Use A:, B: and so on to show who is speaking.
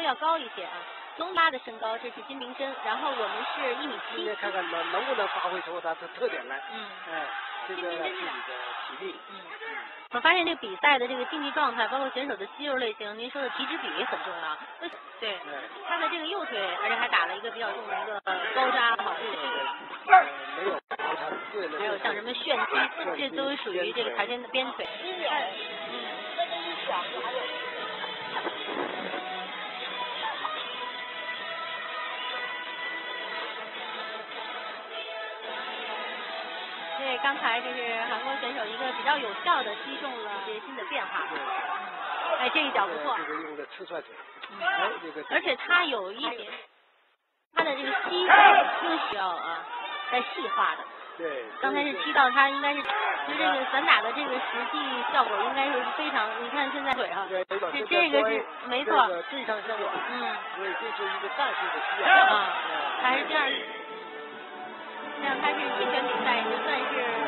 A: 要高一些啊。中拉的身高，这是金明珍，然后我们是1.7米。
B: 看看能不能发挥出它的特点来。这个自己的体力。
A: 我发现这个比赛的这个竞技状态，包括选手的肌肉类型，您说的体脂比很重要。对，他的这个右腿，而且还打了一个比较重的一个高扎，好，
B: 没有高扎，对了。
A: 还有像什么旋踢，这都属于这个跆拳的边腿。对，刚才这是韩国选手一个比较有效的击中了这些新的变化。哎，这一脚不错。
B: 这个用的吃踹腿。
A: 而且他有一点，他的这个膝更需要再细化的。
B: 对。
A: 刚才是踢到他，应该是其实这个散打的这个实际效果应该是非常，你看现在腿哈，是这个是没错，
B: 非常效果。所以这是一个战术的需要。
A: 他还是这样。像他是铁拳比赛，就算是